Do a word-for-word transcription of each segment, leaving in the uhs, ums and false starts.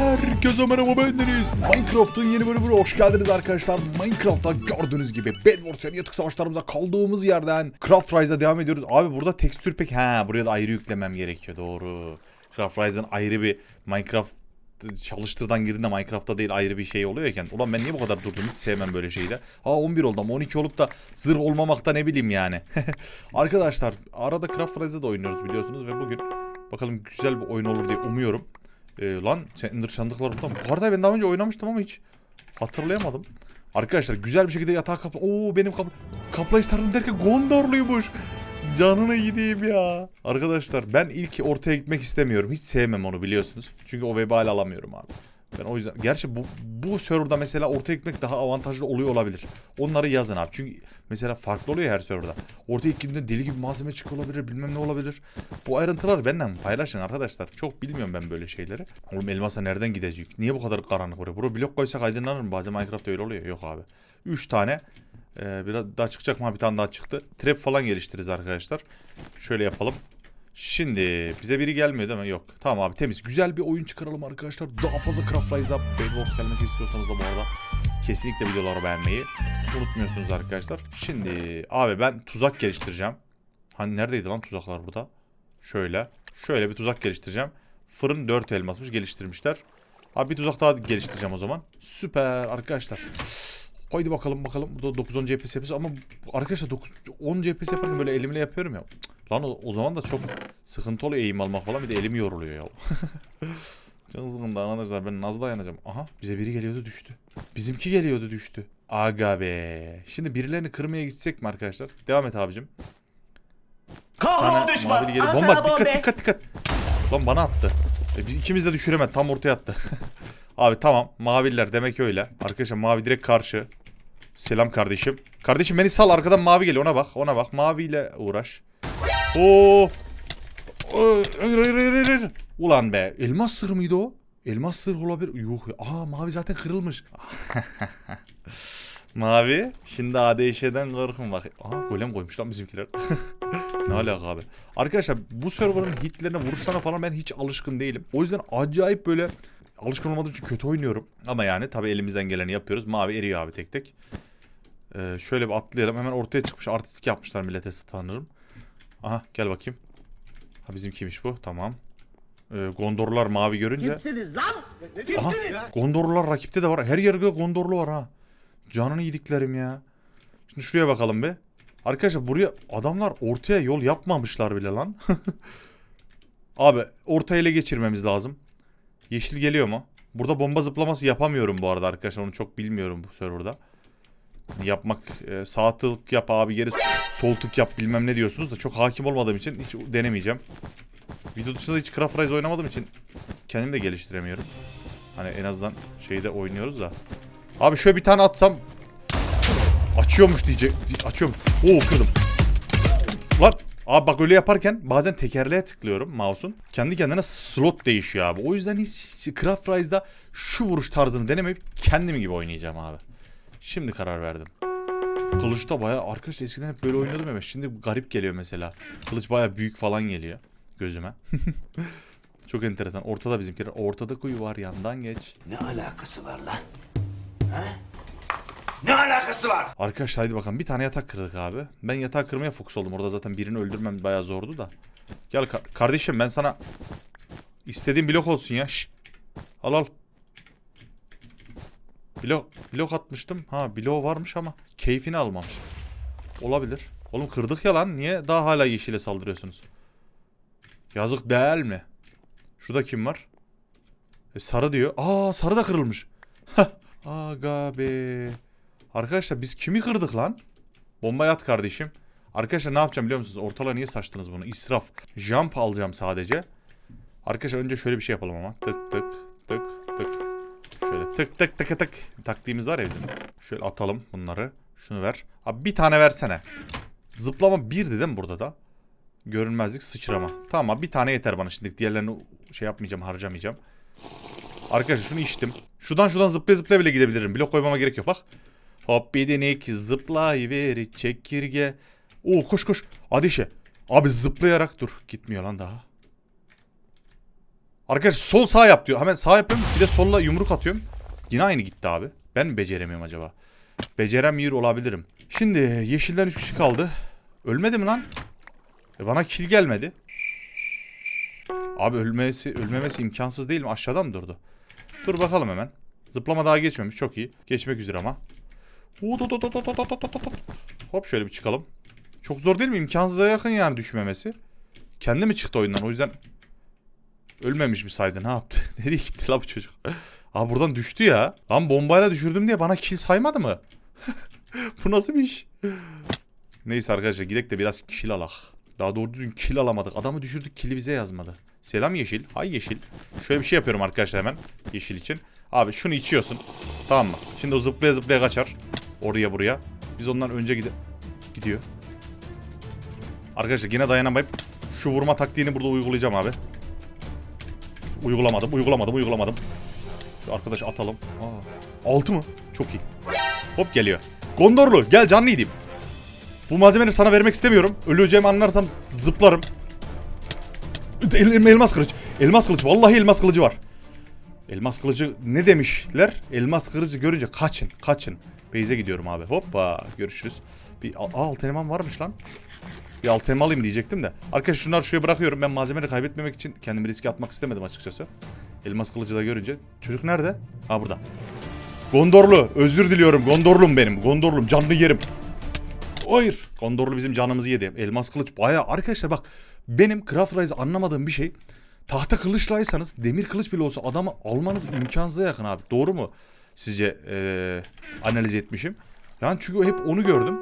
Herkese merhaba, bendeniz. Minecraft'ın yeni bölümüne hoş geldiniz arkadaşlar. Minecraft'ta gördüğünüz gibi Bedwars yani yatık savaşlarımıza kaldığımız yerden Craft Rise'a devam ediyoruz. Abi burada tekstür pek ha buraya da ayrı yüklemem gerekiyor, doğru. Craft Rise'ın ayrı bir Minecraft çalıştırdan girdiğinde Minecraft'ta değil ayrı bir şey oluyorken. Ulan ben niye bu kadar durdum, hiç sevmem böyle şeyde. Ha on bir oldu ama on iki olup da zırh olmamakta ne bileyim yani. Arkadaşlar arada Craft Rise'da da oynuyoruz biliyorsunuz ve bugün bakalım güzel bir oyun olur diye umuyorum. Ee, lan Ender sandıklar burada mı? Bu arada ben daha önce oynamıştım ama hiç hatırlayamadım. Arkadaşlar güzel bir şekilde yatağa kapla... Oo benim kapla... kaplayış tarzım derken Gondorluymuş. Canına gideyim ya. Arkadaşlar ben ilk ortaya gitmek istemiyorum. Hiç sevmem onu biliyorsunuz. Çünkü o vebali alamıyorum abi. Ben o yüzden... Gerçi bu, bu serverda mesela ortaya gitmek daha avantajlı oluyor olabilir. Onları yazın abi. Çünkü mesela farklı oluyor her serverda. Ortaya gittiğinde deli gibi malzeme çıkıyor olabilir. Bilmem ne olabilir. Bu ayrıntılar benimle paylaşın arkadaşlar. Çok bilmiyorum ben böyle şeyleri. Oğlum elmasa nereden gidecek? Niye bu kadar karanlık oraya? Buraya blok koysak aydınlanır mı? Bazen Minecraft'ta öyle oluyor. Yok abi. üç tane. Ee, biraz daha çıkacak mı? Bir tane daha çıktı. Trap falan geliştiririz arkadaşlar. Şöyle yapalım. Şimdi bize biri gelmiyor değil mi? Yok. Tamam abi temiz. Güzel bir oyun çıkaralım arkadaşlar. Daha fazla Craft Rise'da Bedwars gelmesi istiyorsanız da bu arada kesinlikle videoları beğenmeyi unutmuyorsunuz arkadaşlar. Şimdi abi ben tuzak geliştireceğim. Hani neredeydi lan tuzaklar burada? Şöyle. Şöyle bir tuzak geliştireceğim. Fırın dört elmasmış, geliştirmişler. Abi bir tuzak daha geliştireceğim o zaman. Süper arkadaşlar. Haydi bakalım bakalım. Burada dokuz on F P S yapıyoruz ama arkadaşlar dokuz on F P S yaparken böyle elimle yapıyorum ya. Lan o, o zaman da çok sıkıntı oluyor eğim almak falan, bir de elim yoruluyor ya. Can sıkıntı arkadaşlar, ben nasıl dayanacağım? Aha bize biri geliyordu düştü. Bizimki geliyordu düştü. Aga be. Şimdi birilerini kırmaya gitsek mi arkadaşlar? Devam et abicim. Kahrol düşman. Bomba dikkat bombe. dikkat dikkat. Lan bana attı. E, biz ikimiz de düşüremedi, tam ortaya attı. Abi tamam, maviler demek öyle. Arkadaşlar mavi direkt karşı. Selam kardeşim. Kardeşim beni sal, arkadan mavi geliyor, ona bak ona bak. Maviyle uğraş. Oo. Hayır hayır hayır hayır. Ulan be, elmas sır mıydı o? Elmas sır olabilir. Yuh. Aa mavi zaten kırılmış. Mavi. Şimdi A D Ş'den korkun bak. Aha golem koymuş lan bizimkiler. Ne alaka abi. Arkadaşlar bu serverın hitlerine, vuruşlarına falan ben hiç alışkın değilim. O yüzden acayip böyle alışkın olmadığım için kötü oynuyorum. Ama yani tabii elimizden geleni yapıyoruz. Mavi eriyor abi tek tek. Ee, şöyle bir atlayalım. Hemen ortaya çıkmış, artistik yapmışlar millete sanırım. Aha gel bakayım. Ha bizimkiymiş bu, tamam. Ee, Gondorlular mavi görünce. Kimsiniz lan? Aha Gondorlular rakipte de var. Her yerde Gondorlu var ha. Canını yediklerim ya. Şimdi şuraya bakalım be. Arkadaşlar buraya adamlar ortaya yol yapmamışlar bile lan. Abi orta ele geçirmemiz lazım. Yeşil geliyor mu? Burada bomba zıplaması yapamıyorum bu arada arkadaşlar. Onu çok bilmiyorum bu serverda. Yapmak e, sağ tık yap abi, geri sol tık yap bilmem ne diyorsunuz da çok hakim olmadığım için hiç denemeyeceğim. Video dışında hiç Craft Rise oynamadığım için kendimi de geliştiremiyorum. Hani en azından şeyde oynuyoruz da. Abi şöyle bir tane atsam açıyormuş diyecek. Açıyormuş. Oo kırdım. Lan abi bak öyle yaparken bazen tekerleğe tıklıyorum mouse'un. Kendi kendine slot değişiyor abi. O yüzden hiç Craft Rise'da şu vuruş tarzını denemeyip kendimi gibi oynayacağım abi. Şimdi karar verdim. Kılıçta bayağı arkadaşlar eskiden hep böyle oynuyordum ya. Şimdi garip geliyor mesela. Kılıç bayağı büyük falan geliyor gözüme. Çok enteresan. Ortada bizimkiler. Ortada kuyu var, yandan geç. Ne alakası var lan? Ha? Ne alakası var? Arkadaşlar haydi bakalım. Bir tane yatak kırdık abi. Ben yatağı kırmaya fokus oldum. Orada zaten birini öldürmem bayağı zordu da. Gel kar kardeşim ben sana istediğim blok olsun ya. Şş. Al al. Blok, blok atmıştım. Ha blok varmış ama keyfini almamış. Olabilir. Oğlum kırdık ya lan. Niye daha hala yeşile saldırıyorsunuz? Yazık değil mi? Şurada kim var? E, sarı diyor. Aa sarı da kırılmış. Aga be. Arkadaşlar biz kimi kırdık lan? Bombayı at kardeşim. Arkadaşlar ne yapacağım biliyor musunuz? Ortalığa niye saçtınız bunu? İsraf. Jump alacağım sadece. Arkadaşlar önce şöyle bir şey yapalım ama. Tık tık tık tık. Şöyle tık tık tık tık. Taktiğimiz var ya bizim. Şöyle atalım bunları. Şunu ver. Abi bir tane versene. Zıplama birdi değil mi burada da? Görünmezlik, sıçrama. Tamam abi bir tane yeter bana şimdi. Diğerlerini şey yapmayacağım, harcamayacağım. Arkadaşlar şunu içtim. Şuradan şuradan zıplaya zıplaya bile gidebilirim. Blok koymama gerek yok bak. Hop bir denek zıplayıver çekirge. Oo koş koş. Hadi işe. Abi zıplayarak dur. Gitmiyor lan daha. Arkadaşlar sol sağ yap diyor. Hemen sağ yapıyorum. Bir de solla yumruk atıyorum. Yine aynı gitti abi. Ben mi beceremiyorum acaba? Beceremiyor olabilirim. Şimdi yeşilden üç kişi kaldı. Ölmedi mi lan? E bana kill gelmedi. Abi ölmesi, ölmemesi imkansız değil mi? Aşağıdan mı durdu? Dur bakalım hemen. Zıplama daha geçmemiş. Çok iyi. Geçmek üzere ama. Hop şöyle bir çıkalım. Çok zor değil mi? İmkansıza yakın yani düşmemesi. Kendi mi çıktı oyundan? O yüzden ölmemiş mi saydı? Ne yaptı? Nereye gitti la bu çocuk? Abi buradan düştü ya. Lan bombayla düşürdüm diye bana kill saymadı mı? Bu nasıl bir iş? Neyse arkadaşlar gidelim de biraz kill alak. Daha doğru düzgün kill alamadık. Adamı düşürdük, kill'i bize yazmadı. Selam yeşil. Hay yeşil. Şöyle bir şey yapıyorum arkadaşlar hemen. Yeşil için. Abi şunu içiyorsun. Tamam mı? Şimdi o zıplaya zıplaya kaçar. Oraya buraya. Biz ondan önce gide gidiyor. Arkadaşlar yine dayanamayıp şu vurma taktiğini burada uygulayacağım abi. Uygulamadım, uygulamadım, uygulamadım. Şu arkadaşı atalım. Aa, altı mı? Çok iyi. Hop geliyor. Gondorlu gel canlı yiyeyim. Bu malzemeleri sana vermek istemiyorum. Öleceğimi anlarsam zıplarım. El, elmas kılıç. Elmas kılıç. Vallahi elmas kılıcı var. Elmas kılıcı ne demişler? Elmas kılıcı görünce kaçın. Kaçın. Beyze gidiyorum abi. Hoppa. Görüşürüz. Bir aa, alt elmam varmış lan. Bir alt elma alayım diyecektim de. Arkadaşlar şunları şuraya bırakıyorum. Ben malzemeleri kaybetmemek için kendimi riske atmak istemedim açıkçası. Elmas kılıcı da görünce. Çocuk nerede? Ha burada. Gondorlu. Özür diliyorum. Gondorlum benim. Gondorlum. Canlı yerim. Hayır. Gondorlu bizim canımızı yedi. Elmas kılıç bayağı. Arkadaşlar bak. Benim Craft Rise'ı anlamadığım bir şey. Tahta kılıçlaysanız demir kılıç bile olsa adamı almanız imkansıza yakın abi. Doğru mu? Sizce ee, analiz etmişim. Yani çünkü hep onu gördüm.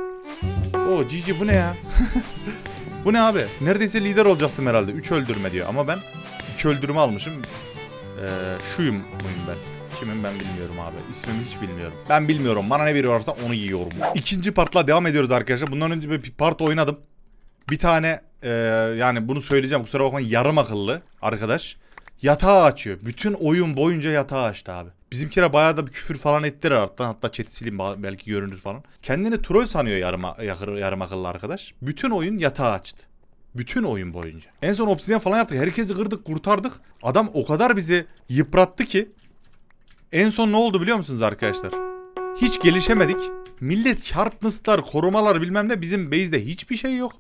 Oo Cici bu ne ya? Bu ne abi? Neredeyse lider olacaktım herhalde. üç öldürme diyor. Ama ben iki öldürme almışım. Ee, şuyum muyum ben? Kimim ben bilmiyorum abi. İsmimi hiç bilmiyorum. Ben bilmiyorum. Bana ne veriyorlarsa onu yiyorum. İkinci partla devam ediyoruz arkadaşlar. Bundan önce bir part oynadım. Bir tane e, yani bunu söyleyeceğim. Kusura bakmayın yarım akıllı arkadaş. Yatağı açıyor. Bütün oyun boyunca yatağı açtı abi. Bizimkiler bayağı da bir küfür falan ettiler arttan. Hatta chat'i sileyim belki görünür falan. Kendini troll sanıyor yarım, yarım akıllı arkadaş. Bütün oyun yatağı açtı. Bütün oyun boyunca. En son obsidyen falan yaptık. Herkesi kırdık kurtardık. Adam o kadar bizi yıprattı ki. En son ne oldu biliyor musunuz arkadaşlar? Hiç gelişemedik. Millet çarpmışlar, korumalar bilmem ne. Bizim base'de hiçbir şey yok.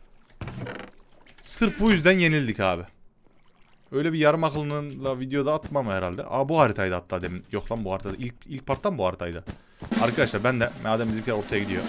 Sırf bu yüzden yenildik abi. Öyle bir yarım akıllınla videoda atmam herhalde. Aa bu haritaydı hatta demin. Yok lan bu haritada. İlk, ilk parttan bu haritaydı. Arkadaşlar ben de madem bizimkiler ortaya gidiyor.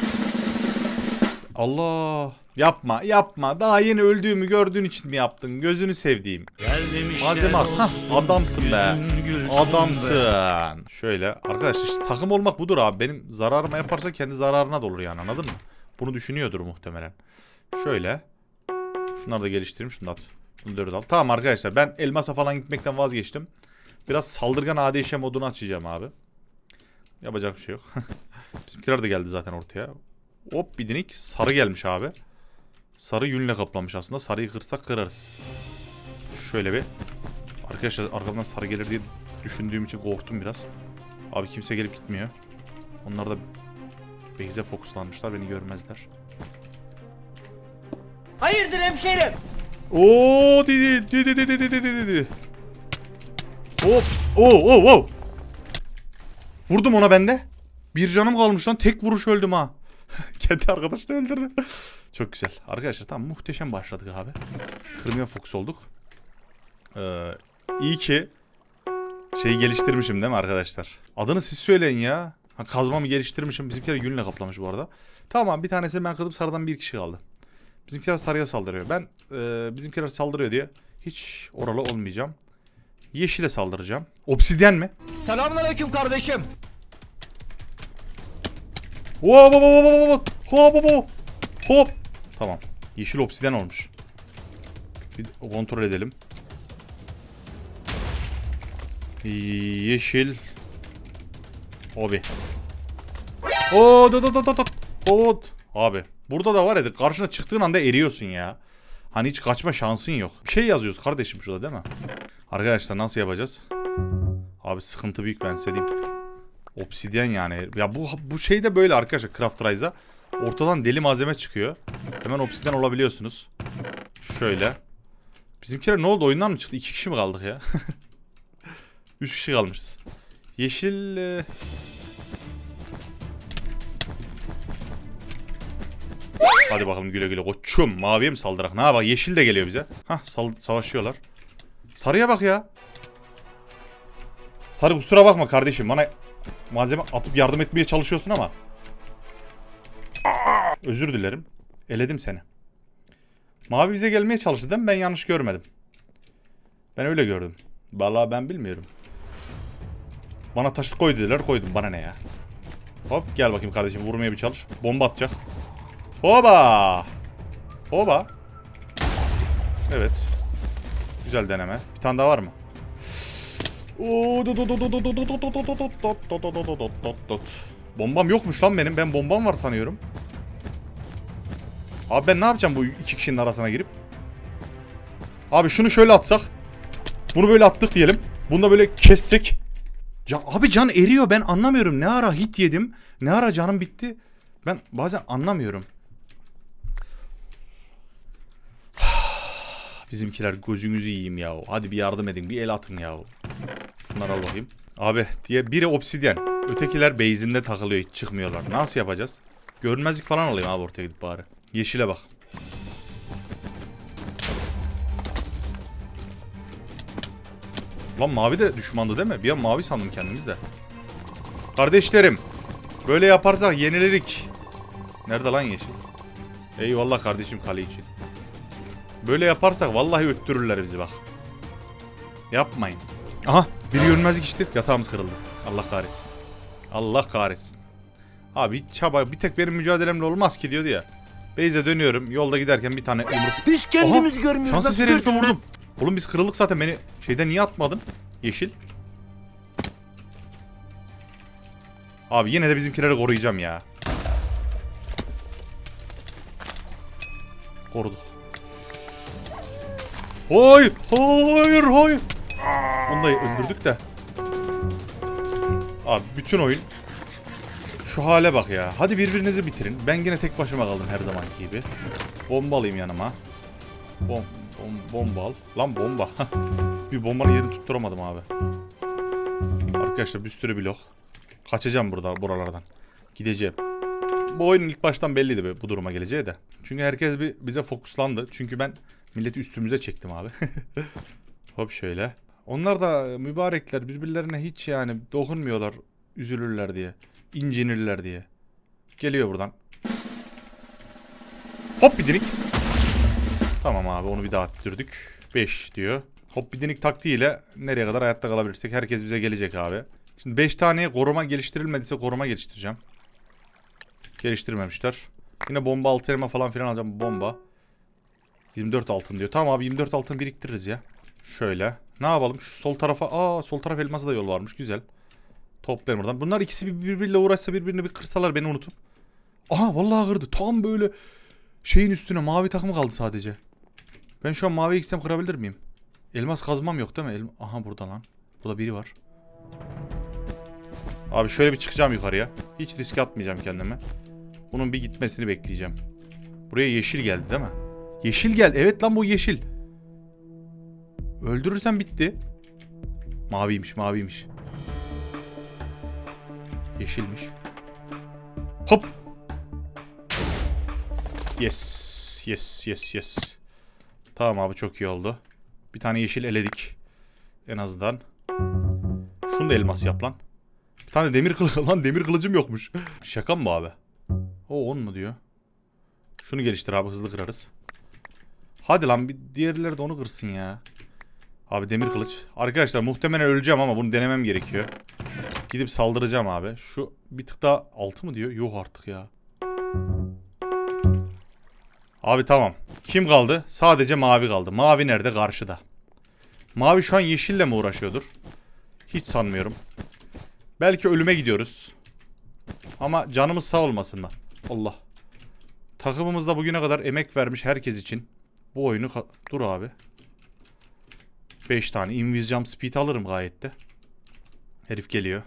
Allah. Yapma yapma. Daha yeni öldüğümü gördüğün için mi yaptın? Gözünü sevdiğim. Malzeme at. Hah, adamsın be. Adamsın. Be. Şöyle. Arkadaşlar işte takım olmak budur abi. Benim zararıma yaparsa kendi zararına da olur yani anladın mı? Bunu düşünüyordur muhtemelen. Şöyle. Şunları da geliştireyim. Şunu da at. Bunu dört al. Tamam arkadaşlar ben elmasa falan gitmekten vazgeçtim. Biraz saldırgan A D Ş modunu açacağım abi. Yapacak bir şey yok. Bizimkiler de geldi zaten ortaya. Hop bir dinik. Sarı gelmiş abi. Sarı yünle kaplamış aslında. Sarıyı kırsak kırarız. Şöyle bir. Arkadaşlar arkamdan sarı gelir diye düşündüğüm için korktum biraz. Abi kimse gelip gitmiyor. Onlar da base'e fokuslanmışlar. Beni görmezler. Hayırdır hemşerim? Oo dedi dedi dedi dedi dedi. Hop. Oo oo oo. Vurdum ona bende. Bir canım kalmış lan. Tek vuruş öldüm ha. Kendi arkadaşını öldürdü. Çok güzel. Arkadaşlar tam muhteşem başladık abi. Kırmaya fokus olduk. Ee, iyi ki şeyi geliştirmişim değil mi arkadaşlar? Adını siz söyleyin ya. Ha, kazmamı geliştirmişim. Bizimkiler yünle kaplamış bu arada. Tamam bir tanesini ben kırdım. Sarıdan bir kişi kaldı. Bizimkiler sarıya saldırıyor. Ben e, bizimkiler saldırıyor diye hiç oralı olmayacağım. Yeşile saldıracağım. Obsidyen mi? Selamünaleyküm kardeşim. Hop hop hop hop hop hop hop. Tamam. Yeşil obsidyen olmuş. Bir kontrol edelim. Yeşil. Abi. Oo da da da da da. Abi. Burada da var ya karşına çıktığın anda eriyorsun ya. Hani hiç kaçma şansın yok. Bir şey yazıyoruz kardeşim şurada değil mi? Arkadaşlar nasıl yapacağız? Abi sıkıntı büyük ben size diyeyim. Obsidyen yani. Ya bu bu şey de böyle arkadaşlar Craft Rise'da. Ortadan deli malzeme çıkıyor. Hemen obsidyen olabiliyorsunuz. Şöyle. Bizimkiler ne oldu? Oyundan mı çıktı? İki kişi mi kaldık ya? Üç kişi kalmışız. Yeşil... E... Hadi bakalım güle güle koçum. Maviye mi saldırak? Ne bak yeşil de geliyor bize. Hah savaşıyorlar. Sarıya bak ya. Sarı kusura bakma kardeşim. Bana malzeme atıp yardım etmeye çalışıyorsun ama. Özür dilerim. Eledim seni. Mavi bize gelmeye çalıştı değil mi? Ben yanlış görmedim. Ben öyle gördüm. Vallahi ben bilmiyorum. Bana taşı koy dediler, koydum. Bana ne ya? Hop gel bakayım kardeşim, vurmaya bir çalış. Bomba atacak. Hoba! Hoba! Evet. Güzel deneme. Bir tane daha var mı? Bombam yokmuş lan benim. Ben bombam var sanıyorum. Abi ben ne yapacağım bu iki kişinin arasına girip? Abi şunu şöyle atsak. Bunu böyle attık diyelim. Bunu da böyle kessek. Can, abi can eriyor, ben anlamıyorum. Ne ara hit yedim, ne ara canım bitti. Ben bazen anlamıyorum. Bizimkiler gözünüzü yiyeyim ya. Hadi bir yardım edin, bir el atın ya. Şunları al bakayım. Abi diye biri obsidyen. Ötekiler base'inde takılıyor, hiç çıkmıyorlar. Nasıl yapacağız? Görünmezlik falan alayım abi ortaya gidip bari. Yeşile bak. Lan mavi de düşmandı değil mi? Bir an mavi sandım kendimiz de. Kardeşlerim. Böyle yaparsak yenilerik. Nerede lan yeşil? Eyvallah kardeşim kale için. Böyle yaparsak vallahi öttürürler bizi bak. Yapmayın. Aha biri görünmezlik işte. Yatağımız kırıldı. Allah kahretsin. Allah kahretsin. Abi hiç çaba, bir tek benim mücadelemle olmaz ki diyordu ya. Beyze dönüyorum. Yolda giderken bir tane yumruk. Biz kendimiz görmüyoruz. Şanssız bir herife vurdum. Oğlum biz kırıldık zaten, beni şeyden niye atmadın? Yeşil. Abi yine de bizimkileri koruyacağım ya. Koruduk. Hayır, hayır, hayır. Onu da öldürdük de. Abi bütün oyun. Şu hale bak ya. Hadi birbirinizi bitirin. Ben yine tek başıma kaldım her zamanki gibi. Bomba alayım yanıma. Bom, bom, bomba al. Lan bomba. Bir bombanın yerini tutturamadım abi. Arkadaşlar bir sürü blok. Kaçacağım burada, buralardan. Gideceğim. Bu oyunun ilk baştan belliydi be, bu duruma geleceği de. Çünkü herkes bir bize fokuslandı. Çünkü ben milleti üstümüze çektim abi. Hop şöyle. Onlar da mübarekler, birbirlerine hiç yani dokunmuyorlar. Üzülürler diye. İncinirler diye. Geliyor buradan. Hop bir dinik. Tamam abi, onu bir daha attırdık. beş diyor. Hop bir dinik taktiğiyle nereye kadar hayatta kalabilirsek herkes bize gelecek abi. Şimdi beş tane koruma geliştirilmediyse koruma geliştireceğim. Geliştirmemişler. Yine bomba altı elma falan filan alacağım. Bomba. yirmi dört altın diyor. Tamam abi, yirmi dört altın biriktiririz ya. Şöyle. Ne yapalım? Şu sol tarafa. Aa, sol taraf elması da yol varmış. Güzel. Toplayalım buradan. Bunlar ikisi birbiriyle uğraşsa, birbirini bir kırsalar beni unutup. Aha vallahi kırdı. Tam böyle şeyin üstüne mavi takımı kaldı sadece. Ben şu an mavi gitsem kırabilir miyim? Elmas kazmam yok değil mi? Elma... Aha burada lan. Burada biri var. Abi şöyle bir çıkacağım yukarıya. Hiç riske atmayacağım kendime. Bunun bir gitmesini bekleyeceğim. Buraya yeşil geldi değil mi? Yeşil geldi. Evet lan, bu yeşil. Öldürürsem bitti. Maviymiş, maviymiş. Yeşilmiş. Hop. Yes. Yes, yes, yes. Tamam abi, çok iyi oldu. Bir tane yeşil eledik. En azından. Şunu da elmas yap lan. Bir tane demir kılıcım. Lan demir kılıcım yokmuş. Şaka mı bu abi? O on mu diyor? Şunu geliştir abi, hızlı kırarız. Hadi lan, bir diğerleri de onu kırsın ya. Abi demir kılıç. Arkadaşlar muhtemelen öleceğim ama bunu denemem gerekiyor. Gidip saldıracağım abi. Şu bir tık daha altı mı diyor? Yok artık ya. Abi tamam. Kim kaldı? Sadece mavi kaldı. Mavi nerede? Karşıda. Mavi şu an yeşille mi uğraşıyordur? Hiç sanmıyorum. Belki ölüme gidiyoruz. Ama canımız sağ olmasın mı? Allah. Takımımızda bugüne kadar emek vermiş herkes için bu oyunu... Dur abi. beş tane. Invis jump speed alırım gayet de. Herif geliyor.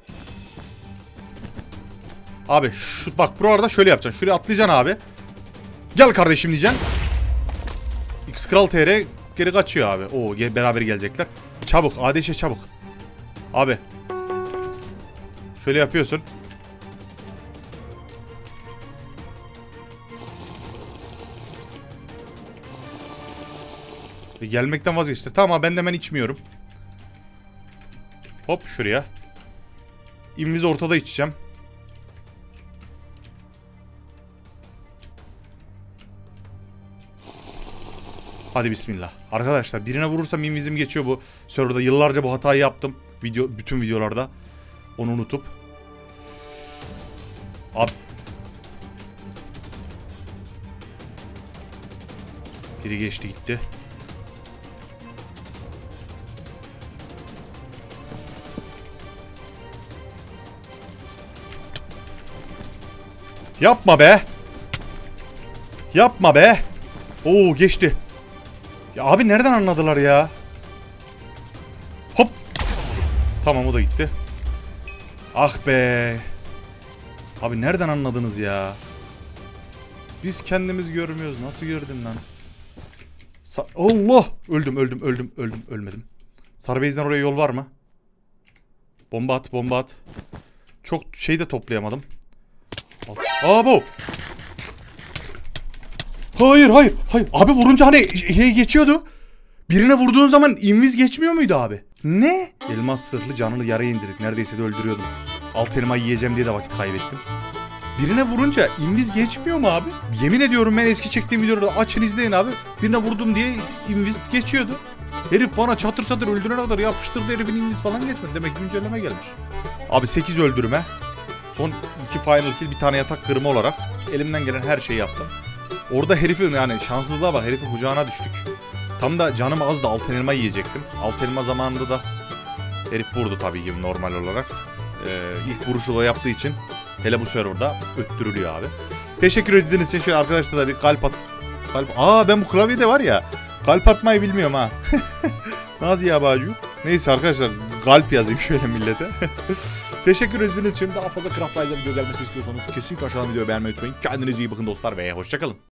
Abi şu bak, buralarda şöyle yapacaksın. Şuraya atlayacaksın abi. Gel kardeşim diyeceksin. X Kral T R geri kaçıyor abi. Oo gel, beraber gelecekler. Çabuk ateşe çabuk. Abi. Şöyle yapıyorsun. E, gelmekten vazgeçti. Tamam ben de hemen içmiyorum. Hop şuraya. İnviz ortada içeceğim. Hadi bismillah. Arkadaşlar birine vurursam invizim geçiyor bu serverda. Yıllarca bu hatayı yaptım. Video, bütün videolarda. Onu unutup. Abi. Biri geçti gitti. Yapma be. Yapma be. Oo geçti. Ya abi nereden anladılar ya? Hop. Tamam o da gitti. Ah be. Abi nereden anladınız ya? Biz kendimiz görmüyoruz. Nasıl gördün lan? Sa Allah! Öldüm öldüm öldüm öldüm ölmedim. Sarıbeyiz'den oraya yol var mı? Bomba at bomba at. Çok şey de toplayamadım. Aa bu. Hayır hayır hayır. Abi vurunca hani hey geçiyordu. Birine vurduğun zaman inviz geçmiyor muydu abi? Ne? Elmas sırlı canını yaraya indirdik. Neredeyse de öldürüyordum. Alt elma yiyeceğim diye de vakit kaybettim. Birine vurunca inviz geçmiyor mu abi? Yemin ediyorum ben eski çektiğim videolarda açın izleyin abi. Birine vurdum diye inviz geçiyordu. Herif bana çatır çatır öldürene kadar yapıştırdı, herifin inviz falan geçmedi. Demek ki güncelleme gelmiş. Abi sekiz öldürme. Son iki final kill, bir tane yatak kırma olarak elimden gelen her şeyi yaptım. Orada herifin yani şanssızlığa bak, herifin kucağına düştük. Tam da canım az da altın elma yiyecektim. Altın elma zamanında da herif vurdu tabii ki normal olarak. Ee, ilk vuruşu da yaptığı için hele bu serverda öttürülüyor abi. Teşekkür ediniz için şöyle arkadaşlar da bir kalp at... Kalp... Aa ben bu klavyede var ya kalp atmayı bilmiyorum ha. Nazi ya Bacuk. Neyse arkadaşlar kalp yazayım şöyle millete. Teşekkür ediniz için daha fazla Craft Rise'a video gelmesi istiyorsanız kesinlikle aşağıdan videoyu beğenmeyi unutmayın. Kendinize iyi bakın dostlar ve hoşçakalın.